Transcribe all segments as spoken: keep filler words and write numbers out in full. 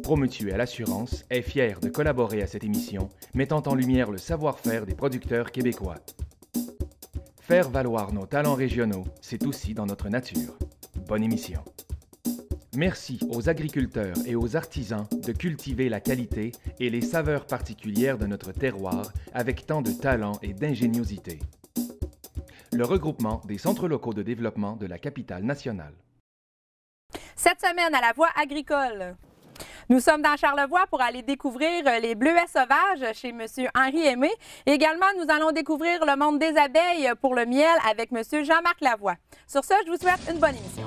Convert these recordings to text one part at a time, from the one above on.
Promutuelle Assurance est fière de collaborer à cette émission, mettant en lumière le savoir-faire des producteurs québécois. Faire valoir nos talents régionaux, c'est aussi dans notre nature. Bonne émission. Merci aux agriculteurs et aux artisans de cultiver la qualité et les saveurs particulières de notre terroir avec tant de talent et d'ingéniosité. Le regroupement des centres locaux de développement de la capitale nationale. Cette semaine à la Voix agricole, nous sommes dans Charlevoix pour aller découvrir les bleuets sauvages chez M. Henri Aimé. Également, nous allons découvrir le monde des abeilles pour le miel avec M. Jean-Marc Lavoie. Sur ce, je vous souhaite une bonne émission.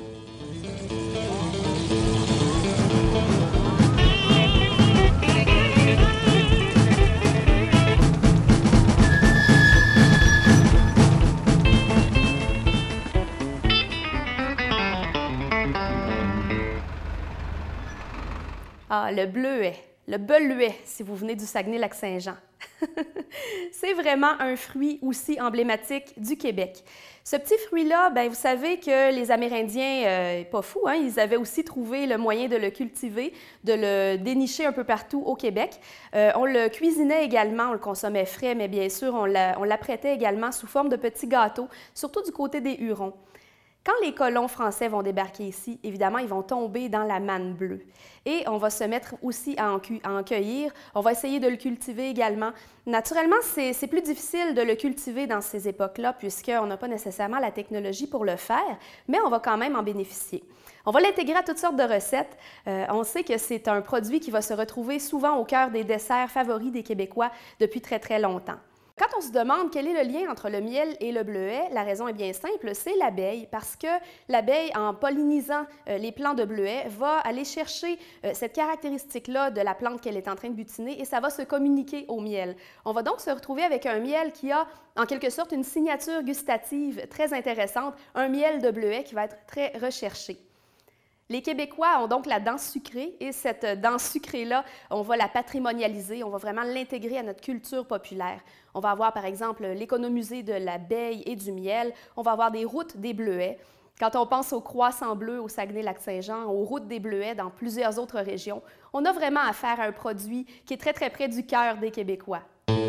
Ah, le bleuet, le beluet, si vous venez du Saguenay-Lac-Saint-Jean. C'est vraiment un fruit aussi emblématique du Québec. Ce petit fruit-là, bien, vous savez que les Amérindiens, euh, pas fous, hein, ils avaient aussi trouvé le moyen de le cultiver, de le dénicher un peu partout au Québec. Euh, on le cuisinait également, on le consommait frais, mais bien sûr, on l'apprêtait également sous forme de petits gâteaux, surtout du côté des Hurons. Quand les colons français vont débarquer ici, évidemment, ils vont tomber dans la manne bleue. Et on va se mettre aussi à en, à en cueillir. On va essayer de le cultiver également. Naturellement, c'est plus difficile de le cultiver dans ces époques-là, puisqu'on n'a pas nécessairement la technologie pour le faire, mais on va quand même en bénéficier. On va l'intégrer à toutes sortes de recettes. Euh, on sait que c'est un produit qui va se retrouver souvent au cœur des desserts favoris des Québécois depuis très, très longtemps. Quand on se demande quel est le lien entre le miel et le bleuet, la raison est bien simple, c'est l'abeille, parce que l'abeille, en pollinisant euh, les plants de bleuet, va aller chercher euh, cette caractéristique-là de la plante qu'elle est en train de butiner et ça va se communiquer au miel. On va donc se retrouver avec un miel qui a en quelque sorte une signature gustative très intéressante, un miel de bleuet qui va être très recherché. Les Québécois ont donc la dent sucrée et cette dent sucrée-là, on va la patrimonialiser, on va vraiment l'intégrer à notre culture populaire. On va avoir par exemple l'économusée de l'abeille et du miel, on va avoir des routes des bleuets. Quand on pense aux croissants bleus au Saguenay-Lac-Saint-Jean, aux routes des bleuets dans plusieurs autres régions, on a vraiment affaire à un produit qui est très très près du cœur des Québécois.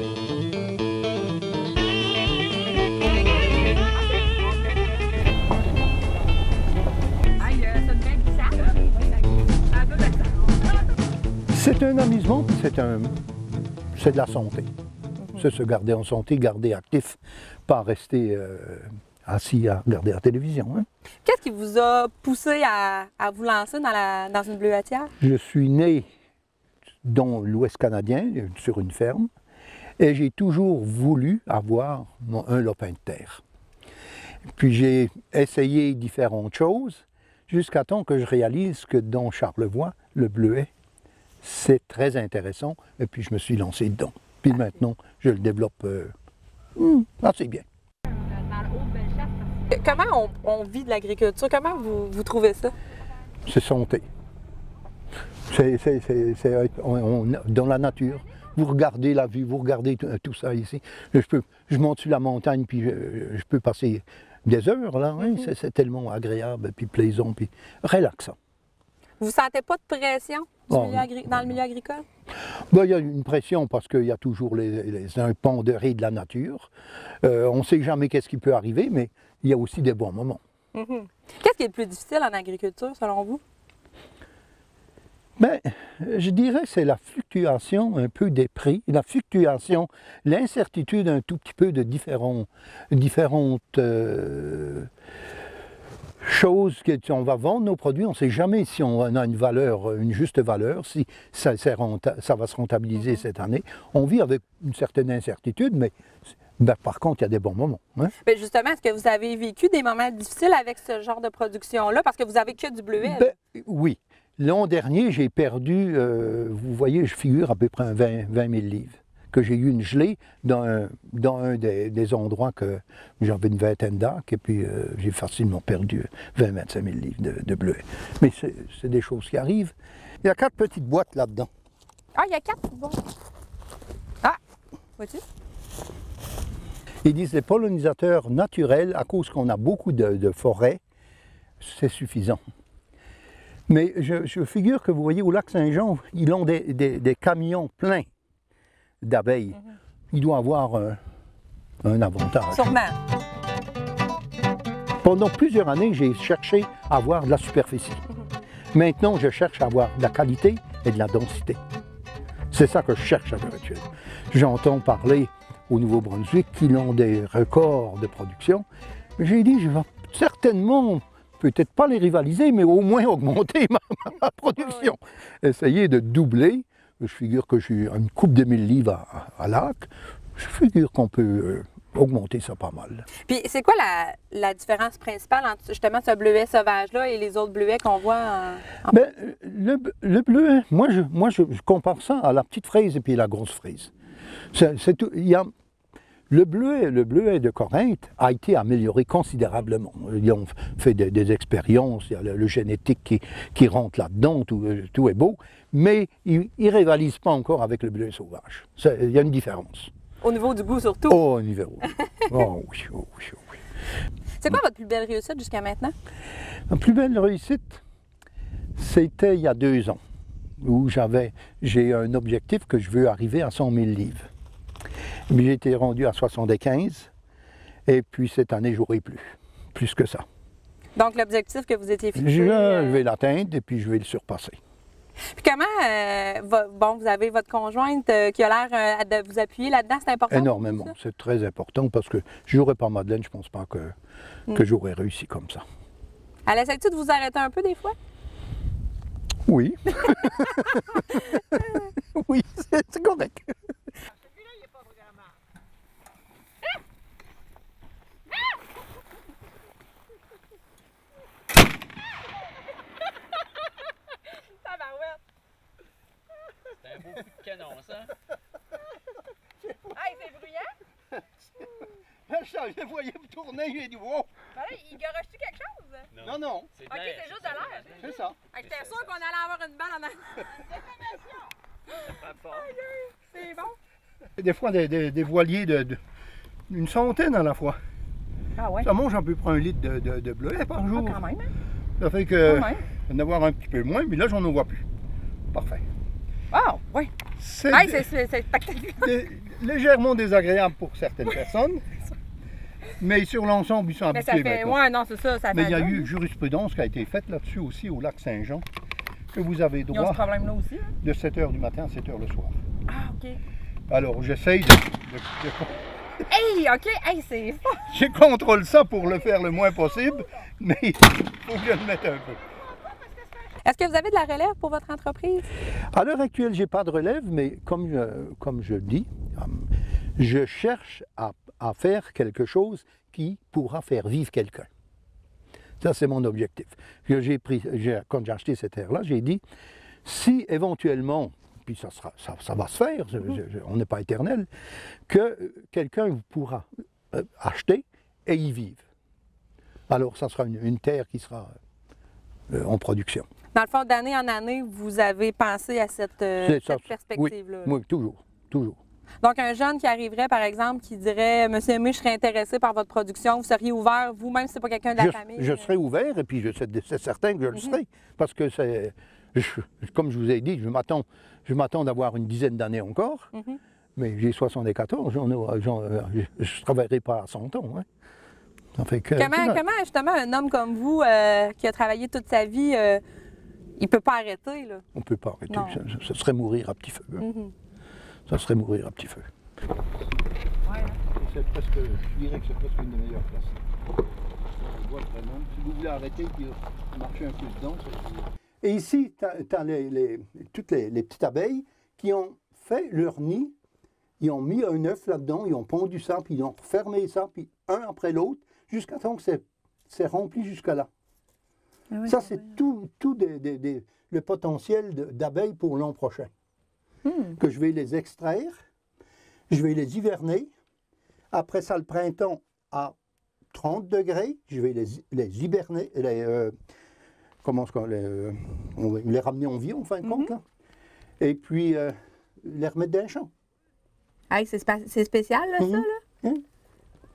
C'est un amusement, c'est un, c'est de la santé. Mm-hmm. C'est se garder en santé, garder actif, pas rester euh, assis à regarder la télévision. Hein. Qu'est-ce qui vous a poussé à, à vous lancer dans, la, dans une bleuetière? Je suis né dans l'Ouest canadien, sur une ferme, et j'ai toujours voulu avoir mon, un lopin de terre. Puis j'ai essayé différentes choses, jusqu'à temps que je réalise que dans Charlevoix, le bleuet, c'est très intéressant, et puis je me suis lancé dedans. Puis maintenant, je le développe euh, hmm, assez bien. Comment on, on vit de l'agriculture? Comment vous, vous trouvez ça? C'est santé. C'est dans la nature. Vous regardez la vue, vous regardez tout, tout ça ici. Je, peux, je monte sur la montagne, puis je, je peux passer des heures là. Hein? Mm-hmm. C'est tellement agréable, puis plaisant, puis relaxant. Vous ne sentez pas de pression du oh, milieu agri dans le milieu agricole? Ben, il y a une pression parce qu'il y a toujours les, les imponderés de la nature. Euh, on ne sait jamais qu'est-ce qui peut arriver, mais il y a aussi des bons moments. Mm-hmm. Qu'est-ce qui est le plus difficile en agriculture, selon vous? Bien, je dirais que c'est la fluctuation un peu des prix, la fluctuation, l'incertitude un tout petit peu de différents, différentes... Euh, chose qu'on va vendre nos produits, on ne sait jamais si on a une valeur, une juste valeur, si ça, ça va se rentabiliser mm-hmm. cette année. On vit avec une certaine incertitude, mais ben, par contre, il y a des bons moments. Hein? Bien justement, est-ce que vous avez vécu des moments difficiles avec ce genre de production-là, parce que vous avez que du bleuet? Ben, oui. L'an dernier, j'ai perdu, euh, vous voyez, je figure à peu près vingt mille livres. Que j'ai eu une gelée dans un, dans un des, des endroits que j'avais une vingtaine d'acres et puis euh, j'ai facilement perdu vingt à vingt-cinq mille livres de, de bleuets. Mais c'est des choses qui arrivent. Il y a quatre petites boîtes là-dedans. Ah, il y a quatre? Bon. Ah, vois-tu? Ils disent les pollinisateurs naturels, à cause qu'on a beaucoup de, de forêts, c'est suffisant. Mais je, je figure que vous voyez au lac Saint-Jean, ils ont des, des, des camions pleins d'abeilles. Mm-hmm. Il doit avoir un, un avantage. Sûrement. Pendant plusieurs années, j'ai cherché à avoir de la superficie. Mm-hmm. Maintenant, je cherche à avoir de la qualité et de la densité. C'est ça que je cherche à l'heure actuelle. J'entends parler au Nouveau-Brunswick qu'ils ont des records de production. J'ai dit, je vais certainement, peut-être pas les rivaliser, mais au moins augmenter ma, ma production. Ah oui. Essayer de doubler. Je figure que j'ai une coupe de mille livres à, à lac. Je figure qu'on peut euh, augmenter ça pas mal. Puis c'est quoi la, la différence principale entre justement ce bleuet sauvage-là et les autres bleuets qu'on voit en... en... Ben, le, le bleuet, moi, je, moi je, je compare ça à la petite fraise et puis la grosse fraise. C'est, c'est tout, il y a, le, bleuet, le bleuet de Corinthe a été amélioré considérablement. Ils ont fait des, des expériences, il y a le, le génétique qui, qui rentre là-dedans, tout, tout est beau, mais ils ne rivalisent pas encore avec le bleuet sauvage. C'est, il y a une différence. Au niveau du goût surtout? Oh, au niveau. Oh oui, oh oui, oh oui. C'est quoi votre plus belle réussite jusqu'à maintenant? Ma plus belle réussite, c'était il y a deux ans, où j'avais, j'ai un objectif que je veux arriver à cent mille livres. Mais j'ai été rendu à soixante-quinze, et puis cette année, j'aurai plus, plus que ça. Donc l'objectif que vous étiez fixé... Je, euh... je vais l'atteindre, et puis je vais le surpasser. Puis comment, euh, va, bon, vous avez votre conjointe euh, qui a l'air euh, de vous appuyer là-dedans, c'est important? Énormément, c'est très important, parce que je n'aurais pas Madeleine, je ne pense pas que, mm. que j'aurais réussi comme ça. Elle essaie-tu de vous arrêter un peu des fois? Oui. Oui, c'est, c'est correct. Celui-là, il n'est pas vraiment. C'est un beau coup de canon, ça. Hey, c'est bruyant? Je le voyais me tourner, j'ai dit wow. Ben là, il garoche-tu quelque chose? Non, non. non. C'est ok, c'est juste de l'air. C'est ça. J'étais sûre qu'on allait avoir une balle en arrière. Pas fort. C'est bon. Des fois, des, des, des voiliers de, de une centaine à la fois. Ah ouais? Ça mange à peu près un litre de, de, de bleuet par jour. Ah, quand même, hein? Ça fait que quand en avoir un petit peu moins, mais là, j'en en vois plus. Parfait. Oh, oui. C'est, hey, des, c'est, c'est, c'est spectaculaire. Des, légèrement désagréable pour certaines personnes, mais sur l'ensemble, ils sont mais habitués ça fait, maintenant. ouais, non, c'est ça, ça mais fait il y a un eu jurisprudence qui a été faite là-dessus aussi au lac Saint-Jean, que vous avez Ils ont droit ce problème-là aussi, hein? de sept heures du matin à sept heures le soir. Ah, OK. Alors, j'essaye de... de, de... Hey, OK, hey, c'est fort. Je contrôle ça pour le faire le moins possible, mais il faut que je le mette un peu. Est-ce que vous avez de la relève pour votre entreprise? À l'heure actuelle, je n'ai pas de relève, mais comme je, comme je dis, je cherche à, à faire quelque chose qui pourra faire vivre quelqu'un. Ça, c'est mon objectif. J'ai pris, j'ai, quand j'ai acheté cette terre-là, j'ai dit, si éventuellement, puis ça, sera, ça, ça va se faire, je, je, on n'est pas éternel, que quelqu'un pourra euh, acheter et y vivre. Alors, ça sera une, une terre qui sera euh, en production. Dans le fond, d'année en année, vous avez pensé à cette, euh, cette perspective-là? Oui, oui, toujours, toujours. Donc, un jeune qui arriverait, par exemple, qui dirait « Monsieur Aimé, je serais intéressé par votre production », vous seriez ouvert, vous-même, si ce n'est pas quelqu'un de la je, famille? Je serais ouvert, et puis je, c'est, c'est certain que je le mm-hmm. serai, parce que c'est, je, comme je vous ai dit, je m'attends, je m'attends d'avoir une dizaine d'années encore, mm-hmm. mais j'ai soixante-quatorze, j'en, j'en, je ne travaillerai pas à cent ans. Hein. Ça fait que, comment, comment, justement, un homme comme vous, euh, qui a travaillé toute sa vie, euh, il ne peut pas arrêter, là? On ne peut pas arrêter, ça, ça serait mourir à petit feu. Hein. Mm-hmm. Ça serait mourir à petit feu. Ouais. C'est presque, je dirais que c'est presque une des meilleures places. On voit vraiment. Si vous voulez arrêter et marcher un peu dedans, c'est... Et ici, tu as les, les, toutes les, les petites abeilles qui ont fait leur nid, ils ont mis un œuf là-dedans, ils ont pondu ça, puis ils ont fermé ça, puis un après l'autre, jusqu'à temps que c'est, c'est rempli jusqu'à là. Ah oui, ça, c'est oui. tout, tout des, des, des, le potentiel de, d'abeilles pour l'an prochain. Hmm. Que je vais les extraire, je vais les hiverner. Après ça, le printemps, à trente degrés, je vais les, les hiberner, les, euh, comment est-ce qu'on les, euh, on va les ramener en vie, en fin de mm-hmm. compte, là. Et puis, euh, les remettre dans le champ. Hey, c'est, spa- c'est spécial, là, mm-hmm. ça, là? Mm-hmm.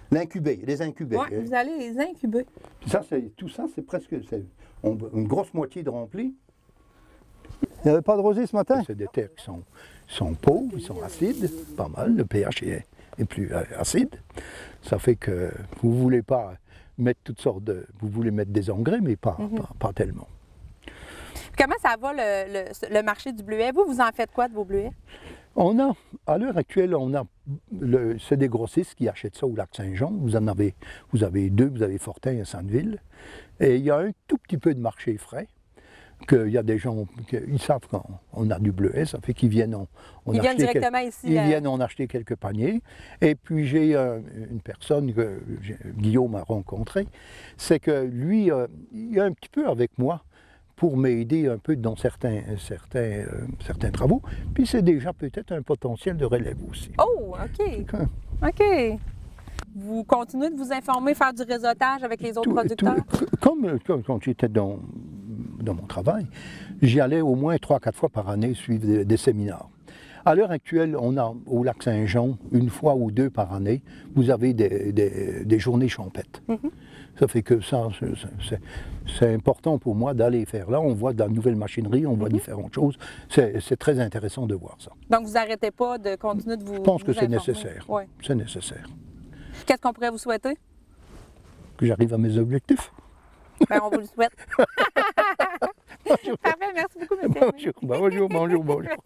L'incubé, les incubés. Oui, vous allez les incuber. Puis ça, c'est, tout ça, c'est presque c'est, on, une grosse moitié de rempli. Il n'y avait pas de rosée ce matin? C'est des terres qui sont, sont pauvres, ils sont acides, pas mal. Le pH est, est plus euh, acide. Ça fait que vous ne voulez pas mettre toutes sortes de... Vous voulez mettre des engrais, mais pas, mm-hmm. pas, pas tellement. Comment ça va le, le, le marché du bleuet? Vous, vous en faites quoi de vos bleuets? On a, à l'heure actuelle, on a, le, c'est des grossistes qui achètent ça au Lac-Saint-Jean. Vous en avez, vous avez deux, vous avez Fortin et Sainte-Ville. Et il y a un tout petit peu de marché frais. Qu'il y a des gens qui ils savent qu'on a du bleuet, ça fait qu'ils viennent on, on Ils viennent directement quel, ici. Ils euh... viennent en acheter quelques paniers. Et puis j'ai euh, une personne que Guillaume a rencontrée, c'est que lui, euh, il est un petit peu avec moi pour m'aider un peu dans certains, certains, euh, certains travaux. Puis c'est déjà peut-être un potentiel de relève aussi. Oh, OK. OK. Vous continuez de vous informer, faire du réseautage avec les autres tout, producteurs? Tout, comme, comme quand j'étais dans, dans mon travail, j'y allais au moins trois, quatre fois par année suivre des, des séminaires. À l'heure actuelle, on a au Lac-Saint-Jean, une fois ou deux par année, vous avez des, des, des journées champêtres. Mm-hmm. Ça fait que ça, c'est important pour moi d'aller faire là. On voit de la nouvelle machinerie, on voit mm-hmm. différentes choses. C'est très intéressant de voir ça. Donc, vous n'arrêtez pas de continuer de vous Je pense que c'est informer. nécessaire. Oui. C'est nécessaire. Qu'est-ce qu'on pourrait vous souhaiter? Que j'arrive à mes objectifs. Ben, on vous le souhaite. Parfait, merci beaucoup, M. Bonjour, bonjour, bonjour, bonjour.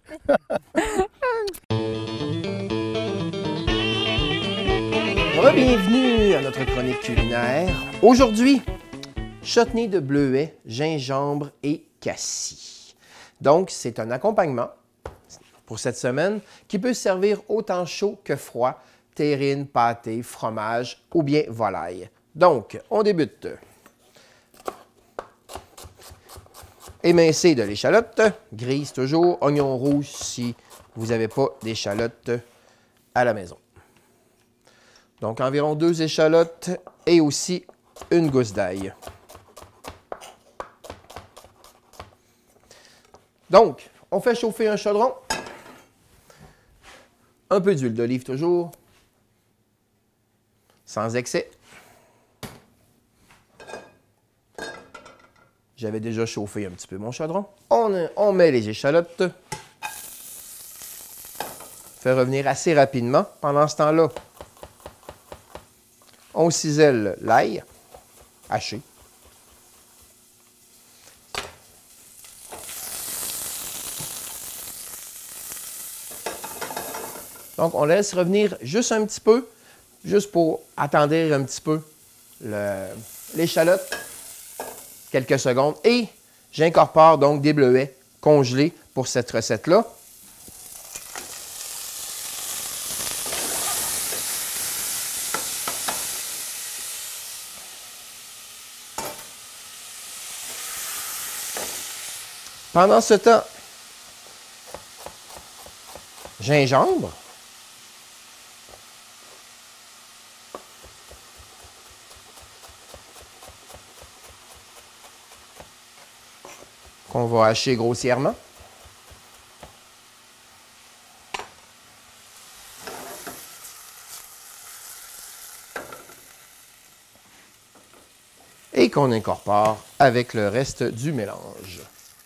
Bienvenue à notre chronique culinaire. Aujourd'hui, chutney de bleuet, gingembre et cassis. Donc, c'est un accompagnement pour cette semaine qui peut servir autant chaud que froid, terrine, pâté, fromage ou bien volaille. Donc, on débute. Émincer de l'échalote, grise toujours, oignon rouge si vous n'avez pas d'échalote à la maison. Donc, environ deux échalotes et aussi une gousse d'ail. Donc, on fait chauffer un chaudron. Un peu d'huile d'olive toujours, sans excès. J'avais déjà chauffé un petit peu mon chaudron. On, on met les échalotes. Fait revenir assez rapidement. Pendant ce temps-là, on cisèle l'ail haché. Donc, on laisse revenir juste un petit peu, juste pour attendrir un petit peu l'échalote, quelques secondes. Et j'incorpore donc des bleuets congelés pour cette recette-là. Pendant ce temps, gingembre. Qu'on va hacher grossièrement. Et qu'on incorpore avec le reste du mélange.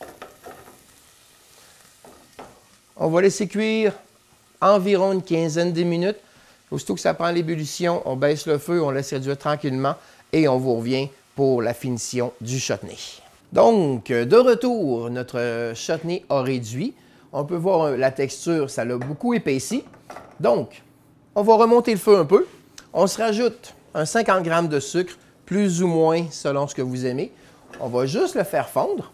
On va laisser cuire environ une quinzaine de minutes. Aussitôt que ça prend l'ébullition, on baisse le feu, on laisse réduire tranquillement et on vous revient pour la finition du chutney. Donc, de retour, notre chutney a réduit. On peut voir la texture, ça l'a beaucoup épaissi. Donc, on va remonter le feu un peu. On se rajoute un cinquante grammes de sucre, plus ou moins selon ce que vous aimez. On va juste le faire fondre.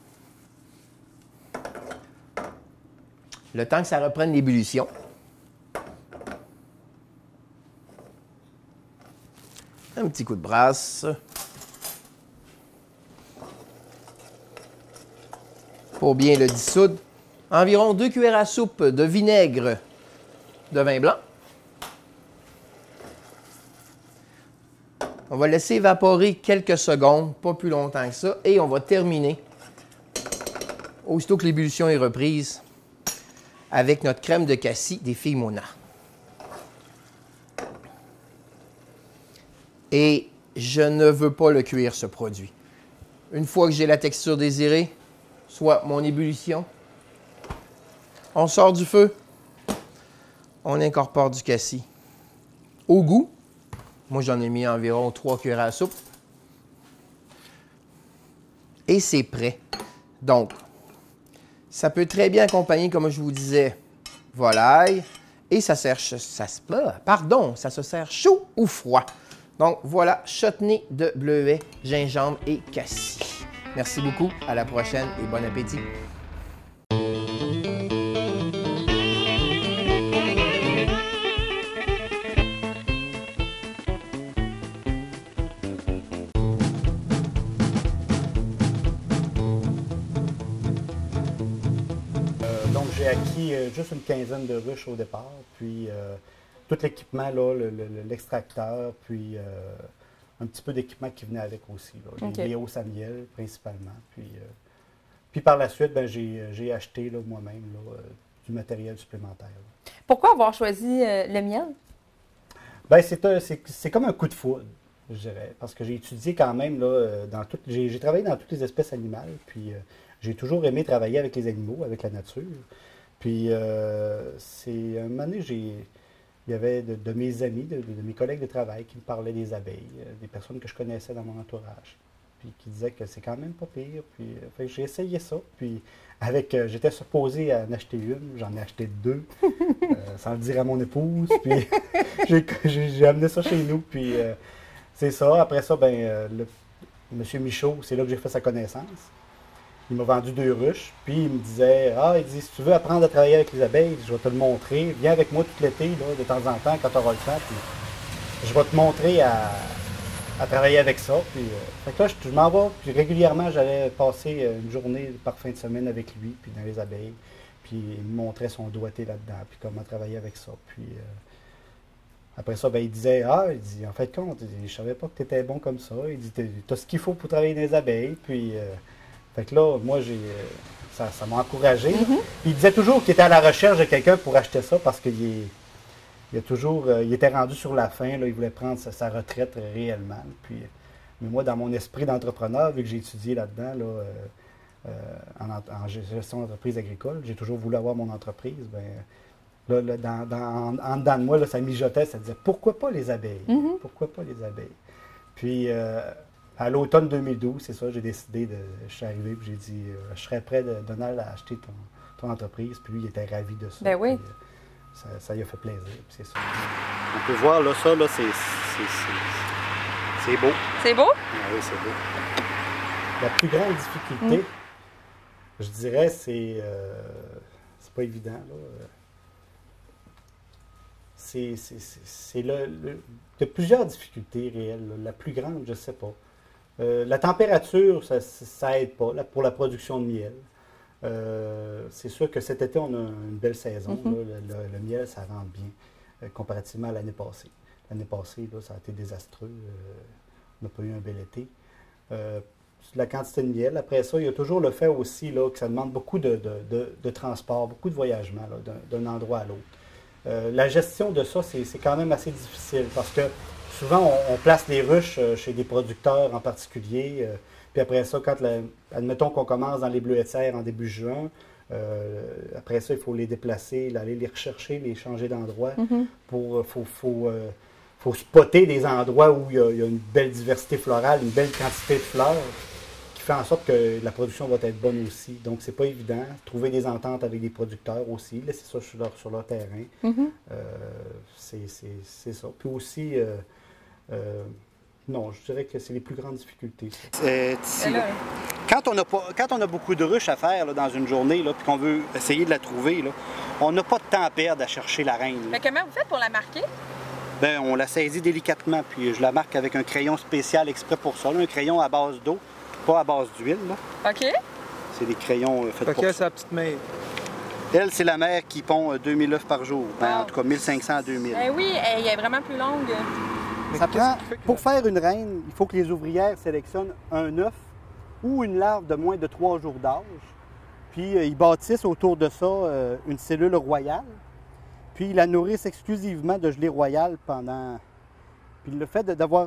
Le temps que ça reprenne l'ébullition. Un petit coup de brasse. Pour bien le dissoudre. Environ deux cuillères à soupe de vinaigre de vin blanc. On va laisser évaporer quelques secondes, pas plus longtemps que ça, et on va terminer, aussitôt que l'ébullition est reprise, avec notre crème de cassis des filles Mona. Et je ne veux pas le cuire, ce produit. Une fois que j'ai la texture désirée, soit mon ébullition, on sort du feu, on incorpore du cassis. Au goût, moi j'en ai mis environ trois cuillères à soupe. Et c'est prêt. Donc, ça peut très bien accompagner, comme je vous disais, volaille. Et ça sert, ça se, pardon, ça se sert chaud ou froid. Donc voilà, chutney de bleuet, gingembre et cassis. Merci beaucoup, à la prochaine et bon appétit. J'ai acquis euh, juste une quinzaine de ruches au départ, puis euh, tout l'équipement, là, le, le, l'extracteur, puis euh, un petit peu d'équipement qui venait avec aussi, là, les Okay. léos à miel principalement. Puis, euh, puis par la suite, ben, j'ai, j'ai acheté là, moi-même là, euh, du matériel supplémentaire. Là. Pourquoi avoir choisi euh, le miel? Ben, c'est, un, c'est, c'est comme un coup de foudre, je dirais, parce que j'ai étudié quand même, là, euh, dans toutes, j'ai, j'ai travaillé dans toutes les espèces animales, puis euh, j'ai toujours aimé travailler avec les animaux, avec la nature. Puis, euh, c'est un moment donné, j'ai, il y avait de, de mes amis, de, de mes collègues de travail qui me parlaient des abeilles, euh, des personnes que je connaissais dans mon entourage, puis qui disaient que c'est quand même pas pire. Puis, euh, fait que j'ai essayé ça. Puis, avec, euh, j'étais supposé en acheter une, j'en ai acheté deux, euh, sans le dire à mon épouse. Puis, j'ai, j'ai, j'ai amené ça chez nous. Puis, euh, c'est ça. Après ça, ben, euh, le, M. Michaud, c'est là que j'ai fait sa connaissance. Il m'a vendu deux ruches, puis il me disait « Ah, il dit, si tu veux apprendre à travailler avec les abeilles, je vais te le montrer. Viens avec moi tout l'été, là, de temps en temps, quand tu auras le temps, puis je vais te montrer à, à travailler avec ça. » Puis, euh, fait que là, je, je m'en vais, puis régulièrement, j'allais passer une journée par fin de semaine avec lui, puis dans les abeilles. Puis il me montrait son doigté là-dedans, puis comment travailler avec ça. Puis euh, après ça, ben, il disait « Ah, il dit, en fait, compte, il dit, je savais pas que tu étais bon comme ça. Il dit, tu as ce qu'il faut pour travailler dans les abeilles. » Puis... Euh, Fait que là, moi, j'ai, ça, ça m'a encouragé. Mm-hmm. Il disait toujours qu'il était à la recherche de quelqu'un pour acheter ça parce qu'il est, il a toujours, euh, il était rendu sur la fin, là, il voulait prendre sa, sa retraite réellement. Puis, mais moi, dans mon esprit d'entrepreneur, vu que j'ai étudié là-dedans, là, euh, euh, en, en gestion d'entreprise agricole, j'ai toujours voulu avoir mon entreprise. Ben, là, là, dans, dans, en, en dedans de moi, là, ça mijotait, ça disait pourquoi pas les abeilles? Mm-hmm. Pourquoi pas les abeilles? Puis, euh, à l'automne deux mille douze, c'est ça, j'ai décidé de. Je suis arrivé et j'ai dit euh, je serais prêt, de, Donald, à acheter ton, ton entreprise. Puis lui, il était ravi de ça. Ben oui. Puis, euh, ça, ça lui a fait plaisir. C'est ça. On peut voir là, ça, là, c'est, c'est, c'est, c'est beau. C'est beau? Ah oui, c'est beau. La plus grande difficulté, mm. je dirais, c'est. Euh, c'est pas évident, là. C'est, c'est, c'est, c'est le, le. Il y a plusieurs difficultés réelles. Là. La plus grande, je ne sais pas. Euh, la température, ça n'aide pas là, pour la production de miel. Euh, c'est sûr que cet été, on a une belle saison. Mm-hmm. Là, le, le, le miel, ça rentre bien euh, comparativement à l'année passée. L'année passée, là, ça a été désastreux. Euh, on n'a pas eu un bel été. Euh, la quantité de miel. Après ça, il y a toujours le fait aussi là, que ça demande beaucoup de, de, de, de transport, beaucoup de voyagement là, d'un, d'un endroit à l'autre. Euh, la gestion de ça, c'est, c'est quand même assez difficile parce que souvent, on, on place les ruches euh, chez des producteurs en particulier. Euh, puis après ça, quand la, admettons qu'on commence dans les bleuetières en début juin, euh, après ça, il faut les déplacer, aller les rechercher, les changer d'endroit. Mm-hmm. Pour, faut, faut, euh, faut spotter des endroits où il y, a, il y a une belle diversité florale, une belle quantité de fleurs, qui fait en sorte que la production va être bonne aussi. Donc, c'est pas évident. Trouver des ententes avec des producteurs aussi, laisser ça sur leur, sur leur terrain. Mm-hmm. euh, c'est, c'est, c'est ça. Puis aussi, euh, euh, non, je dirais que c'est les plus grandes difficultés. Euh, quand, on a pas, quand on a beaucoup de ruches à faire là, dans une journée, puis qu'on veut essayer de la trouver, là, on n'a pas de temps à perdre à chercher la reine. Mais comment vous faites pour la marquer? Ben, on la saisit délicatement, puis je la marque avec un crayon spécial exprès pour ça, là, un crayon à base d'eau. Pas à base d'huile, là. OK. C'est des crayons euh, faits okay, pour ça. C'est la petite mère. Elle, c'est la mère qui pond euh, deux mille œufs par jour. Ben, wow. En tout cas, mille cinq cents à deux mille. Eh oui, elle est vraiment plus longue. Ça prend, pour faire une reine, il faut que les ouvrières sélectionnent un œuf ou une larve de moins de trois jours d'âge. Puis, euh, ils bâtissent autour de ça euh, une cellule royale. Puis, ils la nourrissent exclusivement de gelée royale pendant... Puis, le fait de, d'avoir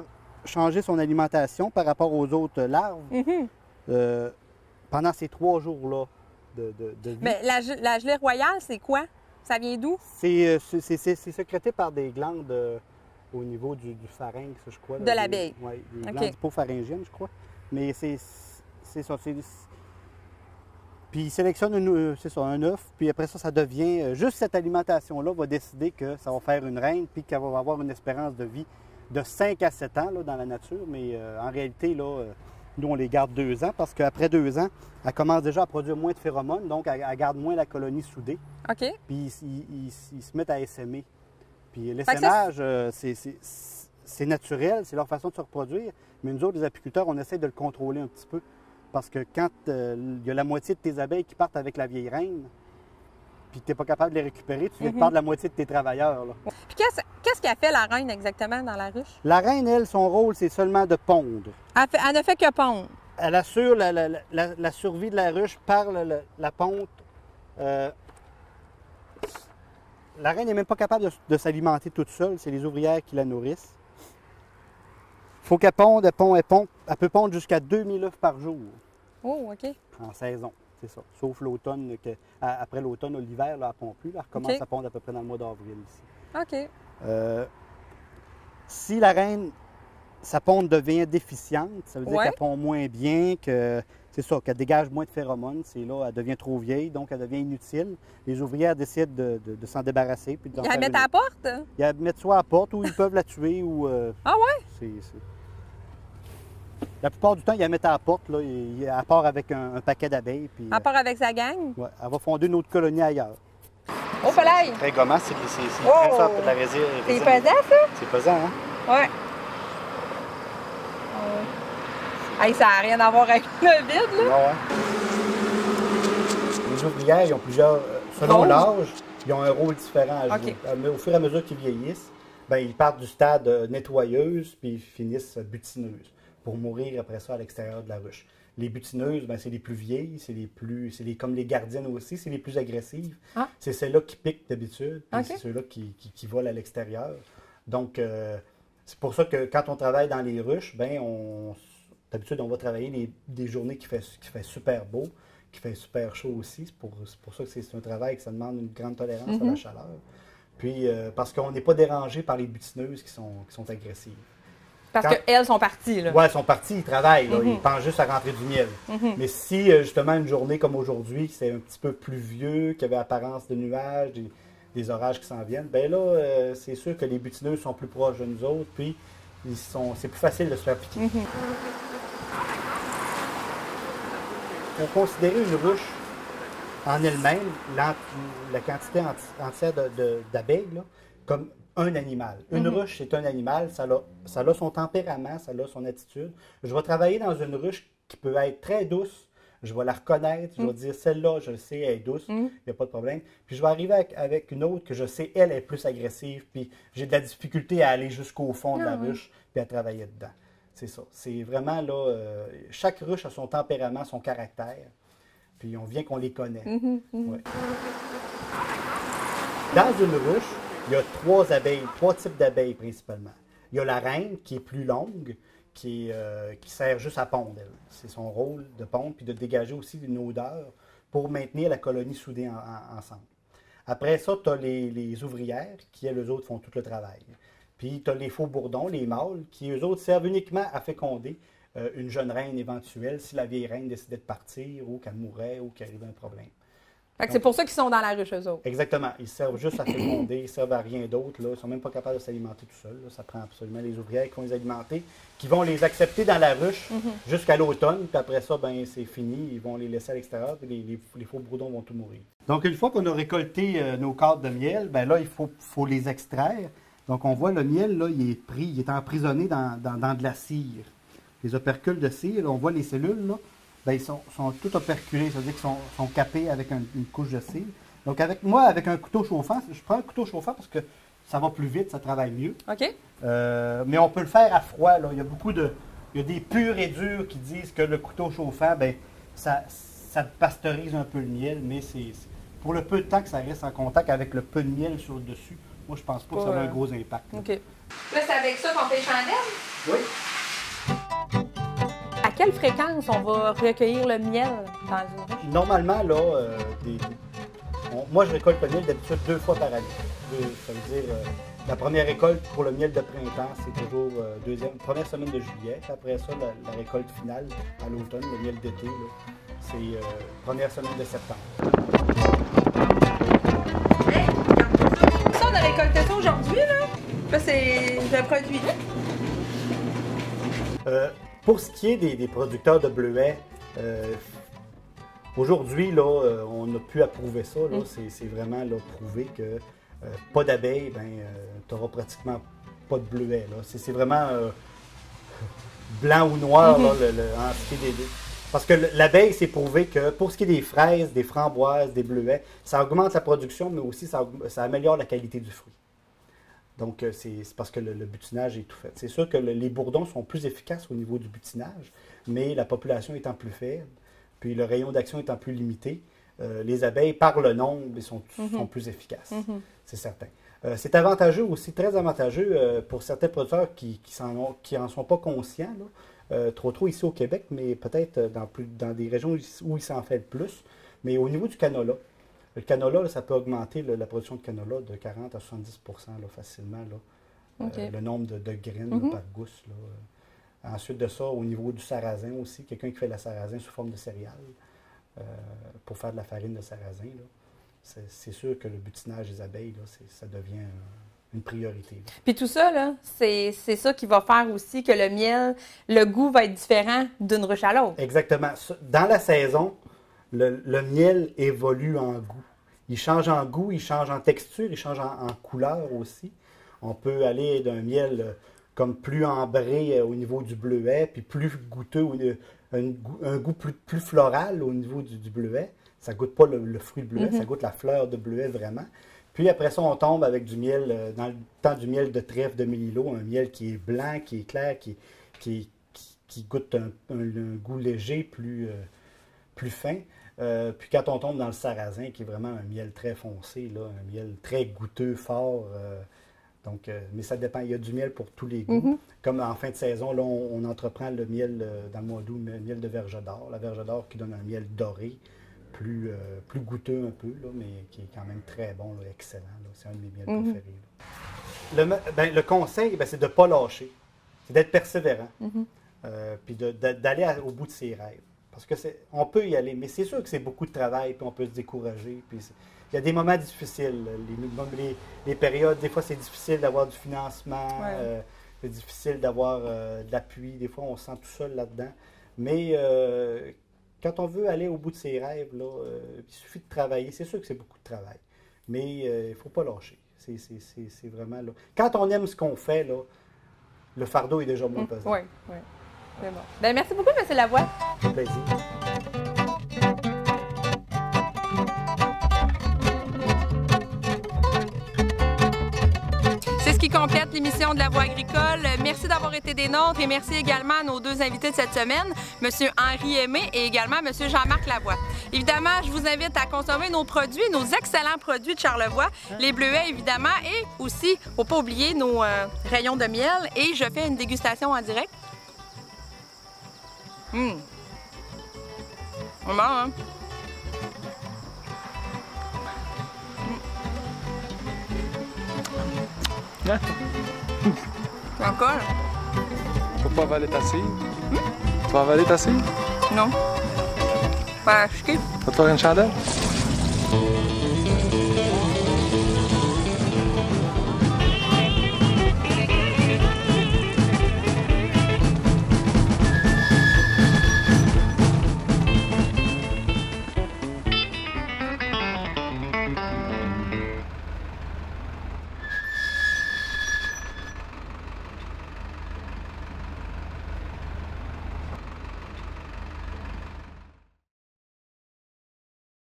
changer son alimentation par rapport aux autres larves Mm-hmm. euh, pendant ces trois jours-là de, de, de vie. Mais la, ge- la gelée royale, c'est quoi? Ça vient d'où? C'est euh, c'est- c'est- c'est- c'est sécrété par des glandes euh, au niveau du, du pharynx, je crois. De là, l'abeille. des- ouais, des OK. glandes hypopharyngiennes, je crois. Mais c'est c'est ça. c'est- Puis il sélectionne une, euh, c'est ça, un œuf, puis après ça, ça devient... euh, juste cette alimentation-là va décider que ça va faire une reine, puis qu'elle va avoir une espérance de vie de cinq à sept ans là, dans la nature. Mais euh, en réalité, là, euh, nous, on les garde deux ans parce qu'après deux ans, elle commence déjà à produire moins de phéromones, donc elle, elle garde moins la colonie soudée. OK. Puis ils, ils- ils- ils se mettent à essaimer. Puis que ça, l'essaimage, euh, c'est- c'est c'est naturel, c'est leur façon de se reproduire. Mais nous autres, les apiculteurs, on essaie de le contrôler un petit peu. Parce que quand euh, il y a la moitié de tes abeilles qui partent avec la vieille reine, puis que tu n'es pas capable de les récupérer, tu viens de Mhm. perdre la moitié de tes travailleurs. Là. Puis qu'est-ce qu'est-ce qu'a fait la reine exactement dans la ruche? La reine, elle, son rôle, c'est seulement de pondre. Elle, fait- elle ne fait que pondre. Elle assure la, la- la- la survie de la ruche par le- le- la ponte. Euh, la reine n'est même pas capable de, de s'alimenter toute seule, c'est les ouvrières qui la nourrissent. Il faut qu'elle ponde, elle, pond, elle, pond, elle peut pondre jusqu'à deux mille œufs par jour Oh, OK. en saison, c'est ça. Sauf l'automne, que- à- après l'automne, l'hiver, là, elle ne pond plus, là, elle recommence OK. à pondre à peu près dans le mois d'avril ici. OK. Euh, si la reine, sa ponte devient déficiente, ça veut dire Ouais. qu'elle pond moins bien, que c'est ça, qu'elle dégage moins de phéromones, c'est là, elle devient trop vieille, donc elle devient inutile. Les ouvrières décident de, de- de s'en débarrasser. Puis d'en Ils la faire mettent une à la autre. porte? Ils la mettent soit à la porte ou ils peuvent la tuer ou. euh, Ah ouais? c'est- c'est- La plupart du temps, ils la mettent à la porte, là, et- et elle part avec un, un paquet d'abeilles. Puis, À part avec sa gang? euh, ouais, elle va fonder une autre colonie ailleurs. Au soleil! Très gommant, c'est c'est- c'est Oh! très fort pour de la résine. C'est pesant, ça? C'est pesant, hein? Ouais. Hey, ça n'a rien à voir avec le vide, là. Non, hein? Les ouvrières, ils ont plusieurs. euh, Selon Rôles? l'âge, ils ont un rôle différent à jouer. OK. Euh, Mais au fur et à mesure qu'ils vieillissent, ben, ils partent du stade euh, nettoyeuse puis ils finissent euh, butineuses pour mourir après ça à l'extérieur de la ruche. Les butineuses, ben, c'est les plus vieilles, c'est les plus. C'est les, comme les gardiennes aussi, c'est les plus agressives. Ah. C'est celles-là qui piquent d'habitude, puis OK. c'est ceux-là qui, qui, qui volent à l'extérieur. Donc, euh, c'est pour ça que quand on travaille dans les ruches, ben, on. D'habitude, on va travailler les- des journées qui fait, qui fait super beau, qui fait super chaud aussi. C'est pour, c'est pour ça que c'est c'est un travail que ça demande une grande tolérance à la Mhm. chaleur. Puis, euh, parce qu'on n'est pas dérangé par les butineuses qui sont, qui sont agressives. Parce Quand- qu'elles sont parties, là. Ouais, ils sont partis, ils travaillent, là, Mhm. ils pensent juste à rentrer du miel. Mhm. Mais si, euh, justement, une journée comme aujourd'hui, c'est un petit peu pluvieux, qu'il y avait apparence de nuages, des, des orages qui s'en viennent, bien là, euh, c'est sûr que les butineuses sont plus proches de nous autres, puis ils sont, c'est plus facile de se faire piquer. Mhm. Pour considérer une ruche en elle-même, l'ent- la quantité enti- entière de- de- d'abeilles, là, comme un animal. Une Mhm. ruche, c'est un animal, ça a, ça a son tempérament, ça a son attitude. Je vais travailler dans une ruche qui peut être très douce, je vais la reconnaître, je vais Mhm. dire celle-là, je le sais, elle est douce, il Mhm. n'y a pas de problème. Puis je vais arriver avec, avec une autre que je sais, elle est plus agressive, puis j'ai de la difficulté à aller jusqu'au fond de Ah la ouais. ruche, puis à travailler dedans. C'est ça. C'est vraiment là, euh, chaque ruche a son tempérament, son caractère. Puis on vient qu'on les connaît. Mhm, mhm. Ouais. Dans une ruche, il y a trois abeilles, trois types d'abeilles principalement. Il y a la reine qui est plus longue, qui, est, euh, qui sert juste à pondre. elle. C'est son rôle de pondre, puis de dégager aussi une odeur pour maintenir la colonie soudée en- en- ensemble. Après ça, tu as les, les ouvrières qui, elles, eux autres, font tout le travail. Puis tu as les faux bourdons, les mâles, qui, eux autres, servent uniquement à féconder euh, une jeune reine éventuelle si la vieille reine décidait de partir ou qu'elle mourait ou qu'il arrivait un problème. Fait que c'est pour ça qu'ils sont dans la ruche, eux autres. Exactement. Ils servent juste à féconder, ils servent à rien d'autre. Là. Ils ne sont même pas capables de s'alimenter tout seuls. là. Ça prend absolument les ouvrières qui vont les alimenter, qui vont les accepter dans la ruche Mhm. jusqu'à l'automne. Puis après ça, ben, c'est fini. Ils vont les laisser à l'extérieur. Puis les, les, les faux bourdons vont tout mourir. Donc, une fois qu'on a récolté euh, nos cadres de miel, ben là, il faut, faut les extraire. Donc, on voit le miel, là, il est pris, il est emprisonné dans, dans, dans de la cire. Les opercules de cire, là, on voit les cellules, là. Ben, ils sont, sont tous operculés, c'est-à-dire qu'ils sont, sont capés avec un- une couche de cire. Donc, avec moi, avec un couteau chauffant, je prends un couteau chauffant parce que ça va plus vite, ça travaille mieux. OK? Euh, mais on peut le faire à froid. Là. Il y a beaucoup de. Il y a des purs et durs qui disent que le couteau chauffant, ben, ça, ça pasteurise un peu le miel, mais c'est c'est- pour le peu de temps que ça reste en contact avec le peu de miel sur le dessus, moi, je pense pas que ça a Ouais. un gros impact. là. OK. Là, c'est avec ça qu'on fait les chandelles? Oui. quelle fréquence on va recueillir le miel dans une ruche? Normalement, là, euh, des, on- moi, je récolte le miel d'habitude deux fois par année. Deux- ça veut dire, euh, la première récolte pour le miel de printemps, c'est toujours euh, deuxième, première semaine de juillet. Après ça, la, la récolte finale à l'automne, le miel d'été, là, c'est euh, première semaine de septembre. Hey, ça, on a récolté ça aujourd'hui, là. Ça, c'est le produit. Euh, pour ce qui est des, des producteurs de bleuets, euh, aujourd'hui, là, euh, on n'a plus à prouver ça. là. Mm. C'est, c'est vraiment là, prouvé que euh, pas d'abeilles, ben, euh, tu n'auras pratiquement pas de bleuets. Là. C'est, c'est vraiment euh, blanc ou noir, Mm-hmm. là, le, le- en ce qui est des deux. Parce que l'abeille, c'est prouvé que pour ce qui est des fraises, des framboises, des bleuets, ça augmente la production, mais aussi ça, aug- ça améliore la qualité du fruit. Donc, euh, c'est c'est parce que le, le butinage est tout fait. C'est sûr que le- les bourdons sont plus efficaces au niveau du butinage, mais la population étant plus faible, puis le rayon d'action étant plus limité, euh, les abeilles, par le nombre, sont, Mhm. sont plus efficaces. Mhm. C'est certain. Euh, c'est avantageux aussi, très avantageux euh, pour certains producteurs qui qui n'en sont pas conscients, là, euh, trop trop ici au Québec, mais peut-être euh, dans, plus, dans des régions où il s'en fait le plus. Mais au niveau du canola, le canola, là, ça peut augmenter là, la production de canola de quarante à soixante-dix pour cent là, facilement, là, OK. euh, le nombre de, de graines là, Mhm. par gousse. Là. Euh, Ensuite de ça, au niveau du sarrasin aussi, quelqu'un qui fait de la sarrasin sous forme de céréales euh, pour faire de la farine de sarrasin, là, c'est, c'est sûr que le butinage des abeilles, là, c'est- ça devient euh, une priorité. là. Puis tout ça, là, c'est c'est ça qui va faire aussi que le miel, le goût va être différent d'une ruche à l'autre. Exactement. Ça- Dans la saison, le, le miel évolue en goût. Il change en goût, il change en texture, il change en, en couleur aussi. On peut aller d'un miel euh, comme plus ambré euh, au niveau du bleuet, puis plus goûteux, ou, euh, un, goût- un goût plus, plus floral au niveau du, du bleuet. Ça ne goûte pas le, le fruit de bleuet, Mhm. ça goûte la fleur de bleuet vraiment. Puis après ça, on tombe avec du miel, euh, dans le temps du miel de trèfle de Mélilo, un miel qui est blanc, qui est clair, qui, qui, qui, qui goûte un, un- un goût léger, plus, euh, plus fin. Euh, puis quand on tombe dans le sarrasin, qui est vraiment un miel très foncé, là, un miel très goûteux, fort. euh, donc, euh, mais ça dépend. Il y a du miel pour tous les goûts. Mhm. Comme en fin de saison, là, on, on entreprend le miel euh, dans le mois d'août, le miel de verge d'or. La verge d'or qui donne un miel doré, plus, euh, plus goûteux un peu, là, mais qui est quand même très bon, là, excellent. là. C'est un de mes miels Mhm. préférés. là. Le, me- ben, le conseil, ben, c'est de ne pas lâcher. C'est d'être persévérant. Mhm. Euh, puis de- de- d'aller à- au bout de ses rêves. Parce que c'est, on peut y aller, mais c'est sûr que c'est beaucoup de travail, puis on peut se décourager. Puis c'est- il y a des moments difficiles. Les, les, les périodes, des fois, c'est difficile d'avoir du financement, Ouais. euh, c'est difficile d'avoir euh, de l'appui. Des fois, on se sent tout seul là-dedans. Mais euh, quand on veut aller au bout de ses rêves, là, euh, il suffit de travailler. C'est sûr que c'est beaucoup de travail, mais euh, il ne faut pas lâcher. C'est, c'est, c'est, c'est vraiment là. Quand on aime ce qu'on fait, là, le fardeau est déjà moins pesant. Oui, oui. C'est bon. Ben, merci beaucoup, M. Lavoie. Ça fait plaisir. C'est ce qui complète l'émission de La Voix agricole. Merci d'avoir été des nôtres et merci également à nos deux invités de cette semaine, M. Henri Aimé et également M. Jean-Marc Lavoie. Évidemment, je vous invite à consommer nos produits, nos excellents produits de Charlevoix, les bleuets évidemment, et aussi, il ne faut pas oublier nos euh, rayons de miel. Et je fais une dégustation en direct. Hum. C'est bon, hein? Hein? Encore? Faut pas avaler ta cire. Tu vas avaler ta cire? Non. Pas acheter. Va te faire une chandelle?